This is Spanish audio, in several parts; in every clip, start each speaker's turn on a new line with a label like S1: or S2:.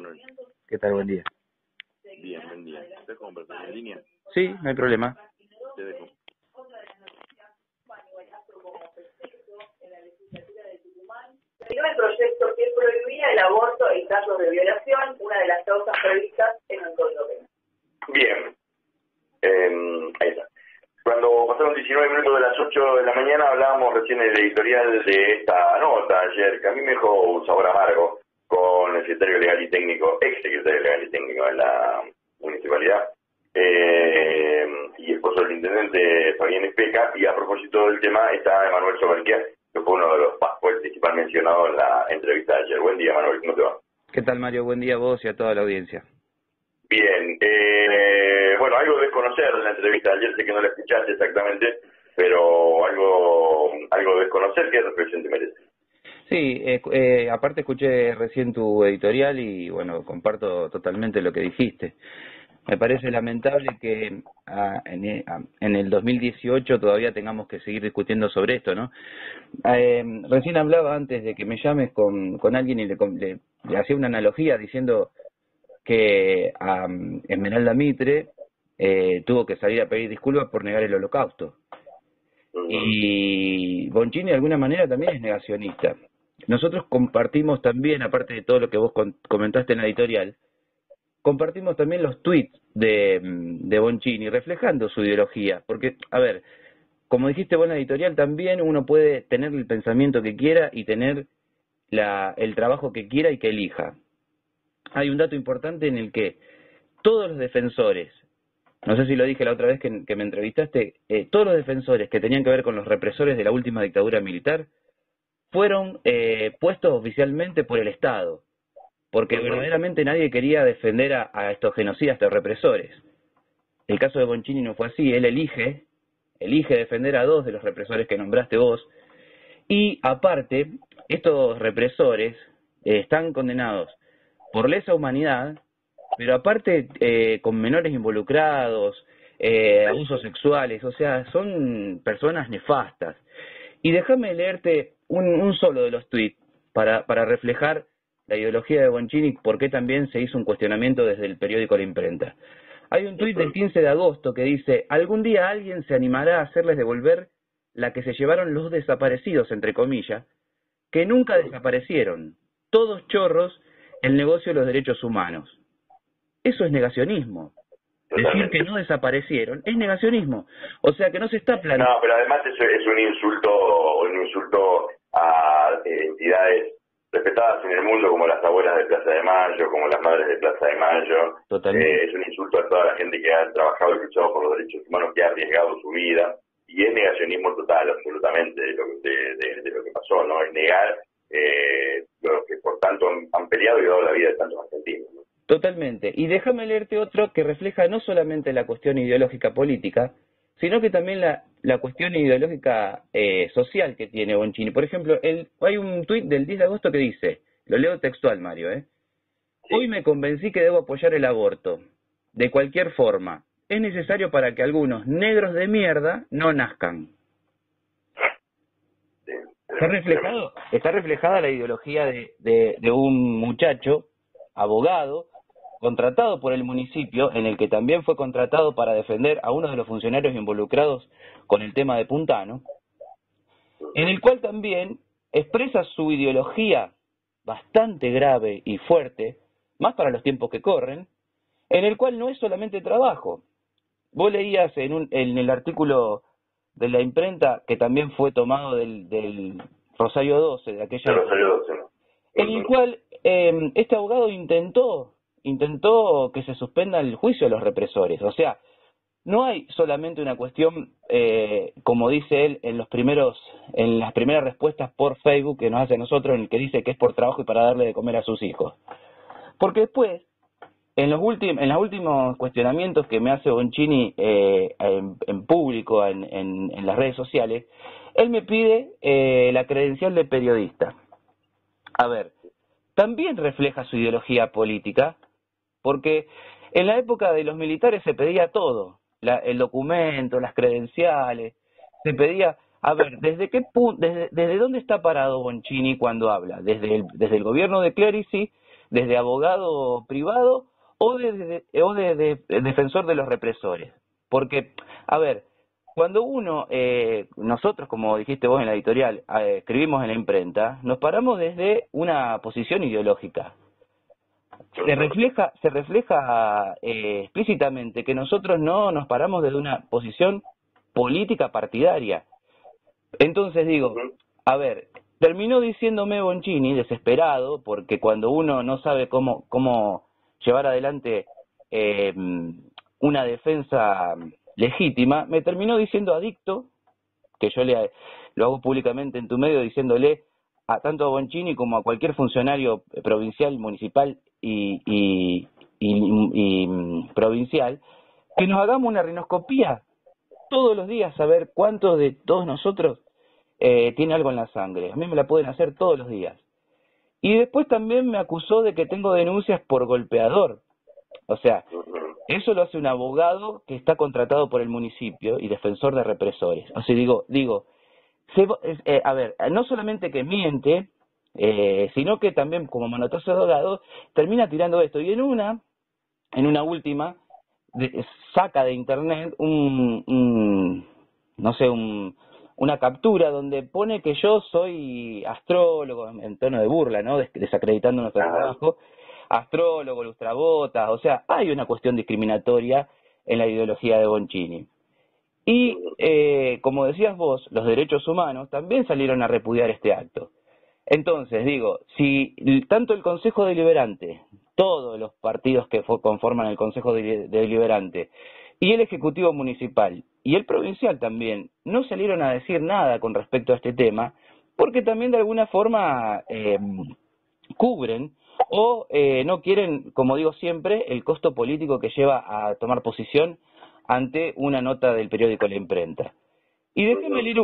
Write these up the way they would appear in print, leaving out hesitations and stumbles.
S1: Manuel.
S2: ¿Qué tal? Buen día.
S1: Bien, buen día. ¿Estás con persona en línea?
S2: Sí, no hay problema.
S1: Te dejo.
S3: El proyecto que prohibía el aborto en casos de violación, una de las causas previstas en el Código Penal.
S4: Bien, ahí está. Cuando pasaron 19 minutos de las 8 de la mañana hablábamos recién en el editorial de esta nota ayer, que a mí me dejó un sabor amargo con el secretario legal y técnico, ex secretario legal y técnico de la municipalidad, y esposo del intendente Fabián Especa, y a propósito del tema está Emanuel Soberquia, que fue uno de los fue el principal mencionado en la entrevista de ayer. Buen día, Manuel, ¿cómo te va?
S2: ¿Qué tal, Mario? Buen día a vos y a toda la audiencia.
S4: Bien, bueno, algo de desconocer en la entrevista de ayer, sé que no la escuchaste exactamente, pero algo de desconocer, ¿qué reflexión te merece?
S2: Sí, aparte escuché recién tu editorial y bueno, comparto totalmente lo que dijiste. Me parece lamentable que en el 2018 todavía tengamos que seguir discutiendo sobre esto, ¿no? Recién hablaba antes de que me llames con alguien y le hacía una analogía diciendo que Esmeralda Mitre tuvo que salir a pedir disculpas por negar el Holocausto. Y Bonchini de alguna manera también es negacionista. Nosotros compartimos también, aparte de todo lo que vos comentaste en la editorial, compartimos también los tweets de Bonchini reflejando su ideología. Porque, a ver, como dijiste vos en la editorial, también uno puede tener el pensamiento que quiera y tener el trabajo que quiera y que elija. Hay un dato importante en el que todos los defensores, no sé si lo dije la otra vez que me entrevistaste, todos los defensores que tenían que ver con los represores de la última dictadura militar fueron puestos oficialmente por el Estado, porque verdaderamente nadie quería defender a estos genocidas, a estos represores. El caso de Bonchini no fue así, él elige defender a dos de los represores que nombraste vos, y aparte, estos represores están condenados por lesa humanidad, pero aparte con menores involucrados, abusos sexuales, o sea, son personas nefastas. Y déjame leerte un solo de los tweets para reflejar la ideología de Bonchini, porque también se hizo un cuestionamiento desde el periódico La Imprenta. Hay un tuit del 15 de agosto que dice: algún día alguien se animará a hacerles devolver la que se llevaron los desaparecidos, entre comillas, que nunca desaparecieron, todos chorros, el negocio de los derechos humanos. Eso es negacionismo. Decir que no desaparecieron es negacionismo. O sea que no se está planeando.
S4: No, pero además eso es un insulto a entidades respetadas en el mundo como las abuelas de Plaza de Mayo, como las madres de Plaza de Mayo.
S2: Totalmente.
S4: Es un insulto a toda la gente que ha trabajado y luchado por los derechos humanos, que ha arriesgado su vida. Y es negacionismo total, absolutamente, de lo que pasó, ¿no? Es negar lo que por tanto han peleado y dado la vida de tantos argentinos, ¿no?
S2: Totalmente. Y déjame leerte otro que refleja no solamente la cuestión ideológica política, sino que también la cuestión ideológica social que tiene Bonchini. Por ejemplo, hay un tuit del 10 de agosto que dice, lo leo textual, Mario, hoy me convencí que debo apoyar el aborto, de cualquier forma. Es necesario para que algunos negros de mierda no nazcan. Está reflejada la ideología de un muchacho, abogado, contratado por el municipio, en el que también fue contratado para defender a uno de los funcionarios involucrados con el tema de Puntano, en el cual también expresa su ideología bastante grave y fuerte, más para los tiempos que corren, en el cual no es solamente trabajo. Vos leías en el artículo de La Imprenta, que también fue tomado del Rosario 12, de aquella
S4: de Rosario 12, ¿no?
S2: En el cual este abogado intentó que se suspenda el juicio de los represores. O sea, no hay solamente una cuestión, como dice él en las primeras respuestas por Facebook que nos hace a nosotros, en el que dice que es por trabajo y para darle de comer a sus hijos. Porque después, en los últimos cuestionamientos que me hace Bonchini en público, en las redes sociales, él me pide la credencial de periodista. A ver, también refleja su ideología política, porque en la época de los militares se pedía todo, el documento, las credenciales, se pedía. A ver, ¿desde dónde está parado Bonchini cuando habla? ¿Desde el gobierno de Clerici, desde abogado privado o de defensor de los represores. Porque, a ver, cuando uno, nosotros, como dijiste vos en la editorial, escribimos en la imprenta, nos paramos desde una posición ideológica. Se refleja explícitamente que nosotros no nos paramos desde una posición política partidaria. Entonces digo, a ver, terminó diciéndome Bonchini, desesperado, porque cuando uno no sabe cómo llevar adelante una defensa legítima, me terminó diciendo adicto, que yo lo hago públicamente en tu medio, diciéndole tanto a Bonchini como a cualquier funcionario provincial, municipal y provincial, que nos hagamos una rinoscopía todos los días, a ver cuántos de todos nosotros tiene algo en la sangre. A mí me la pueden hacer todos los días. Y después también me acusó de que tengo denuncias por golpeador. O sea, eso lo hace un abogado que está contratado por el municipio y defensor de represores. O sea, a ver, no solamente que miente, sino que también como manotazo de abogado termina tirando esto. Y en una última, saca de internet una captura donde pone que yo soy astrólogo, en tono de burla, ¿no? Desacreditando nuestro trabajo, astrólogo, lustrabotas, o sea, hay una cuestión discriminatoria en la ideología de Bonchini. Y, como decías vos, los derechos humanos también salieron a repudiar este acto. Entonces, digo, si tanto el Consejo Deliberante, todos los partidos que conforman el Consejo Deliberante, y el Ejecutivo Municipal, y el Provincial también, no salieron a decir nada con respecto a este tema, porque también de alguna forma cubren o no quieren, como digo siempre, el costo político que lleva a tomar posición ante una nota del periódico La Imprenta. Y déjeme leer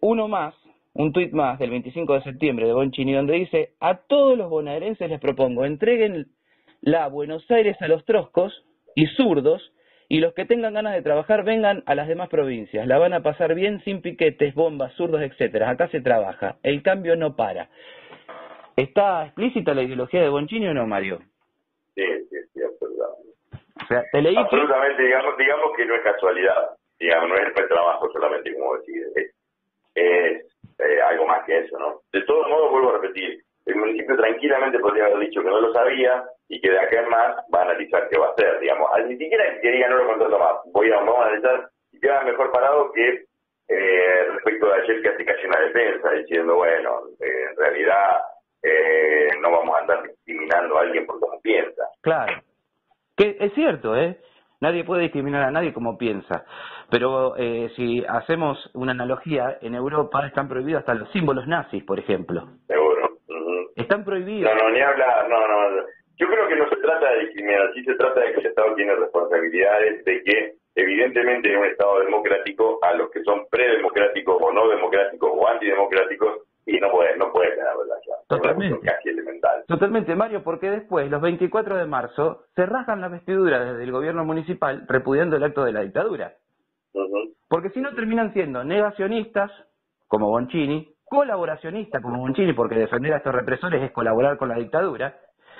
S2: un tuit más del 25 de septiembre de Bonchini, donde dice: a todos los bonaerenses les propongo, entreguen la Buenos Aires a los troscos y zurdos, y los que tengan ganas de trabajar vengan a las demás provincias. La van a pasar bien sin piquetes, bombas, zurdos, etcétera. Acá se trabaja. El cambio no para. ¿Está explícita la ideología de Bonchini o no, Mario?
S4: Sí, absolutamente.
S2: O sea, te leí
S4: absolutamente, digamos que no es casualidad, digamos, no es el trabajo solamente, como decir, es algo más que eso, ¿no? De todos modos, vuelvo a repetir, el municipio tranquilamente podría haber dicho que no lo sabía y que de acá en más va a analizar qué va a hacer, digamos, ni siquiera que diga no lo contrato más, vamos a analizar y queda mejor parado que respecto de ayer, que hace casi una defensa, diciendo, bueno, en realidad no vamos a andar discriminando a alguien por cómo piensa.
S2: Claro. Que es cierto, nadie puede discriminar a nadie como piensa, pero si hacemos una analogía, en Europa están prohibidos hasta los símbolos nazis, por ejemplo.
S4: Seguro.
S2: Están prohibidos.
S4: No, ni hablar, no. Yo creo que no se trata de discriminar, sí se trata de que el Estado tiene responsabilidades, de que evidentemente en un Estado democrático a los que son predemocráticos o no democráticos o antidemocráticos, y no puede tener relación.
S2: Totalmente.
S4: Es casi elemental.
S2: Totalmente, Mario, porque después, los 24 de marzo, se rasgan las vestiduras desde el gobierno municipal repudiando el acto de la dictadura. Porque si no terminan siendo negacionistas, como Bonchini, colaboracionistas, como Bonchini, porque defender a estos represores es colaborar con la dictadura,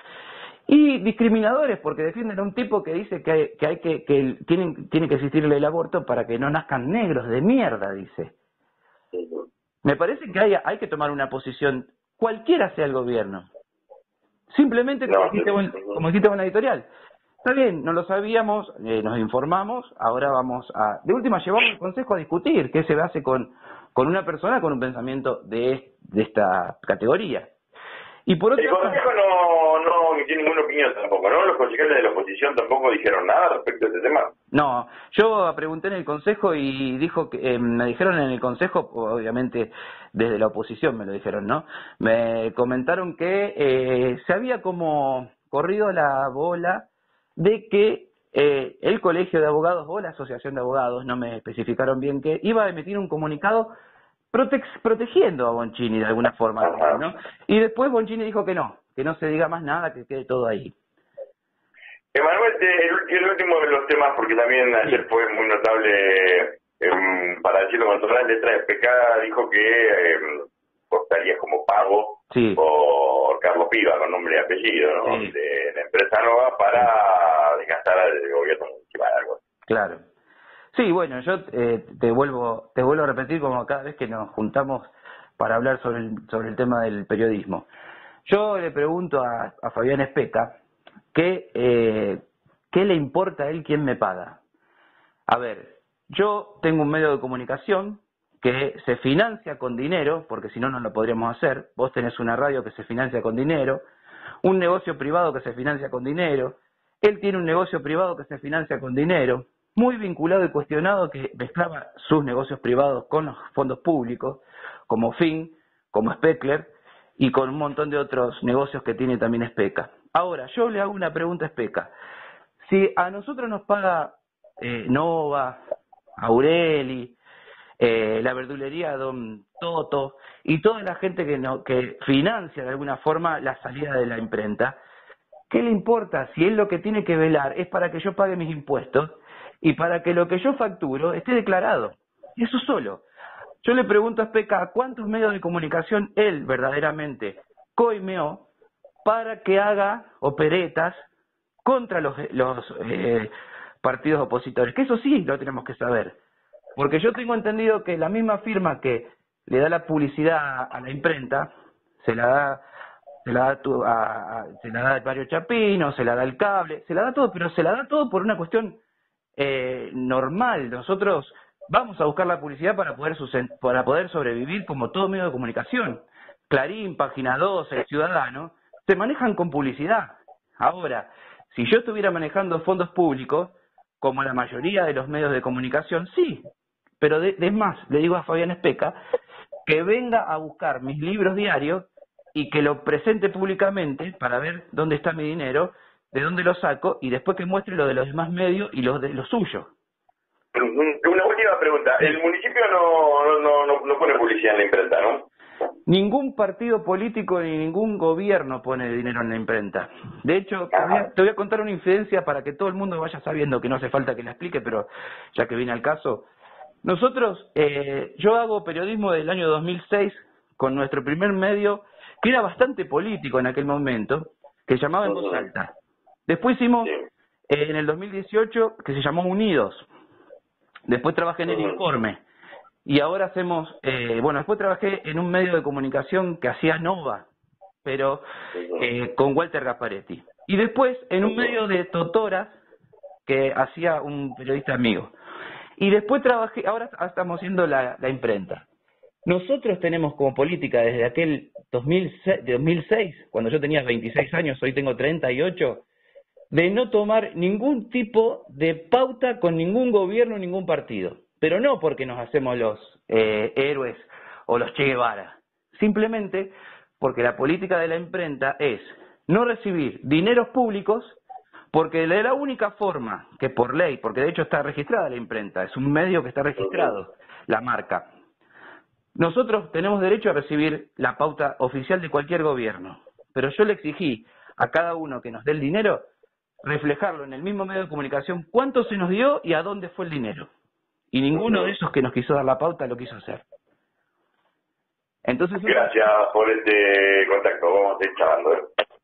S2: y discriminadores, porque defienden a un tipo que dice que tiene que existir el aborto para que no nazcan negros de mierda, dice. Me parece que hay que tomar una posición, cualquiera sea el gobierno. Simplemente, como dijiste en la editorial. Está bien, no lo sabíamos, nos informamos, ahora vamos a... De última, llevamos al Consejo a discutir qué se hace con una persona con un pensamiento de esta categoría. Y por otro
S4: el Consejo no emitió ninguna opinión tampoco, ¿no? Los concejales de la oposición tampoco dijeron nada respecto a este tema.
S2: No, yo pregunté en el Consejo y me dijeron en el Consejo, obviamente desde la oposición me lo dijeron, ¿no? Me comentaron que se había como corrido la bola de que el Colegio de Abogados o la Asociación de Abogados, no me especificaron bien qué, iba a emitir un comunicado protegiendo a Bonchini de alguna forma, ¿no? Y después Bonchini dijo que no se diga más nada, que quede todo ahí.
S4: Emanuel, el último de los temas, porque también ayer fue muy notable, para decirlo con todas las letras, PK dijo que estarías como pago
S2: Sí.
S4: por Carlos Piva, con nombre y apellido, ¿no?
S2: Sí.
S4: De la empresa Nova para desgastar al gobierno municipal, algo así.
S2: Claro. Sí, bueno, yo te vuelvo a repetir como cada vez que nos juntamos para hablar sobre el tema del periodismo. Yo le pregunto a Fabián Especa qué le importa a él quién me paga. A ver, yo tengo un medio de comunicación que se financia con dinero, porque si no, no lo podríamos hacer. Vos tenés una radio que se financia con dinero, un negocio privado que se financia con dinero, él tiene un negocio privado que se financia con dinero, muy vinculado y cuestionado que mezclaba sus negocios privados con los fondos públicos, como Fin, como Speckler, y con un montón de otros negocios que tiene también Especa. Ahora, yo le hago una pregunta a Especa. Si a nosotros nos paga Nova, Aureli, la verdulería Don Toto y toda la gente que financia de alguna forma la salida de la imprenta, ¿qué le importa si él lo que tiene que velar es para que yo pague mis impuestos y para que lo que yo facturo esté declarado? Eso solo. Yo le pregunto a Especa cuántos medios de comunicación él verdaderamente coimeó para que haga operetas contra los partidos opositores, que eso sí lo tenemos que saber, porque yo tengo entendido que la misma firma que le da la publicidad a la imprenta se la da el Barrio Chapino, se la da el Cable, se la da todo, pero se la da todo por una cuestión normal. Nosotros vamos a buscar la publicidad para poder sobrevivir como todo medio de comunicación. Clarín, Página 12, El Ciudadano, se manejan con publicidad. Ahora, si yo estuviera manejando fondos públicos, como la mayoría de los medios de comunicación, sí, pero es más, le digo a Fabián Especa que venga a buscar mis libros diarios y que lo presente públicamente para ver dónde está mi dinero, de dónde lo saco, y después que muestre lo de los demás medios y los de los suyos.
S4: Una última pregunta. El municipio no pone publicidad en la imprenta, ¿no?
S2: Ningún partido político ni ningún gobierno pone dinero en la imprenta. De hecho, te voy a contar una infidencia para que todo el mundo vaya sabiendo, que no hace falta que la explique, pero ya que viene al caso. Nosotros, yo hago periodismo del año 2006 con nuestro primer medio, que era bastante político en aquel momento, que se llamaba En Voz Alta. Después hicimos, en el 2018, que se llamó Unidos. Después trabajé en El Informe. Y ahora hacemos, después trabajé en un medio de comunicación que hacía Nova, pero con Walter Gasparetti. Y después en un medio de Totoras que hacía un periodista amigo. Y después trabajé, ahora estamos haciendo la imprenta. Nosotros tenemos como política desde aquel 2006, cuando yo tenía 26 años, hoy tengo 38, de no tomar ningún tipo de pauta con ningún gobierno, ningún partido. Pero no porque nos hacemos los héroes o los Che Guevara. Simplemente porque la política de la imprenta es no recibir dineros públicos, porque de la única forma que por ley, porque de hecho está registrada la imprenta, es un medio que está registrado, la marca. Nosotros tenemos derecho a recibir la pauta oficial de cualquier gobierno, pero yo le exigí a cada uno que nos dé el dinero, reflejarlo en el mismo medio de comunicación, cuánto se nos dio y a dónde fue el dinero. Y ninguno de esos que nos quiso dar la pauta lo quiso hacer. Entonces,
S4: gracias por este contacto, vamos a ir charlando.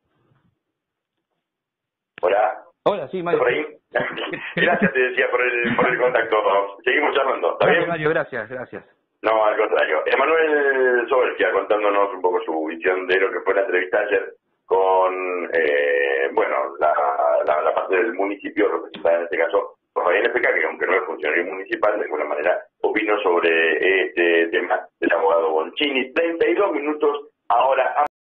S4: Hola.
S2: Hola, sí, Mario.
S4: ¿Por ahí? Gracias, te decía, por el contacto. Seguimos charlando, ¿está bien?
S2: Mario, gracias.
S4: No, al contrario. Emanuel Sobergia contándonos un poco su visión de lo que fue la entrevista ayer con, la parte del municipio representada en este caso por Fabián Especa, que aunque no es funcionario municipal, de alguna manera opinó sobre este tema del abogado Bonchini. 32 minutos ahora.